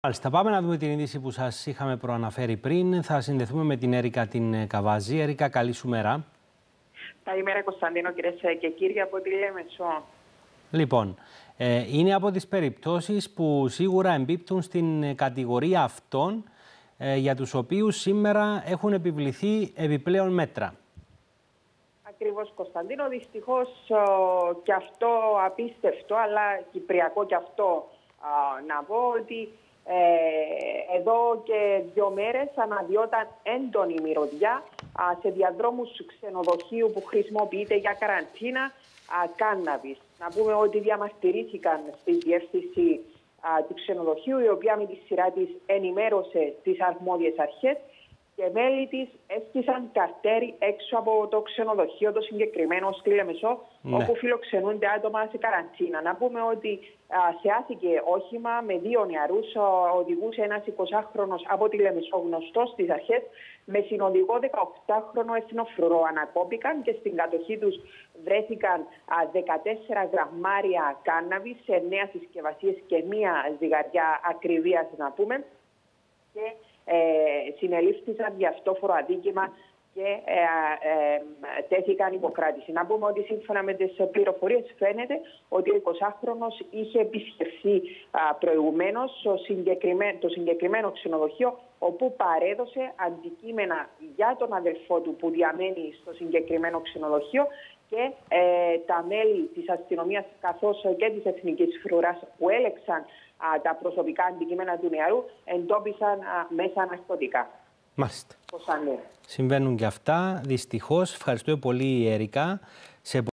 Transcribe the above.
Μάλιστα, πάμε να δούμε την είδηση που σας είχαμε προαναφέρει πριν. Θα συνδεθούμε με την Έρικα την Καβάζη. Έρικα, καλή σου μέρα. Καλημέρα Κωνσταντίνο, κυρίες και κύριοι από τη Λέμεσο. Λοιπόν, είναι από τις περιπτώσεις που σίγουρα εμπίπτουν στην κατηγορία αυτών για τους οποίους σήμερα έχουν επιβληθεί επιπλέον μέτρα. Ακριβώς Κωνσταντίνο, δυστυχώς και αυτό απίστευτο, αλλά κυπριακό και αυτό να πω ότι εδώ και 2 μέρες αναδυόταν έντονη μυρωδιά σε διαδρόμους ξενοδοχείου που χρησιμοποιείται για καραντίνα κάναβης. Να πούμε ότι διαμαρτυρήθηκαν στη διεύθυνση του ξενοδοχείου, η οποία με τη σειρά της ενημέρωσε τις αρμόδιες αρχές και μέλη της έσκησαν καρτέρι έξω από το ξενοδοχείο, το συγκεκριμένο στη Λεμεσό, όπου φιλοξενούνται άτομα σε καραντίνα. Να πούμε ότι θεάθηκε όχημα με 2 νεαρούς, οδηγούσε ένας 20χρονος από τη Λεμεσό, γνωστός στις αρχές, με συνοδηγό 18χρονο εθνοφρουρό. Ανακόπηκαν και στην κατοχή τους βρέθηκαν 14 γραμμάρια κάναβη σε 9 συσκευασίες και 1 ζυγαριά ακριβίας, να πούμε. Και συνελήφθησαν για αυτόφορο αδίκημα και τέθηκαν υποκράτηση. Να πούμε ότι σύμφωνα με τις πληροφορίες φαίνεται ότι ο 20χρονος είχε επισκεφθεί προηγουμένως το συγκεκριμένο ξενοδοχείο, όπου παρέδωσε αντικείμενα για τον αδελφό του που διαμένει στο συγκεκριμένο ξενοδοχείο, και τα μέλη της αστυνομίας καθώς και της Εθνικής Φρουράς που έλεξαν τα προσωπικά αντικείμενα του νεαρού εντόπισαν μέσα ναρκωτικά. Μάλιστα. Συμβαίνουν και αυτά, δυστυχώς. Ευχαριστώ πολύ, Έρικα.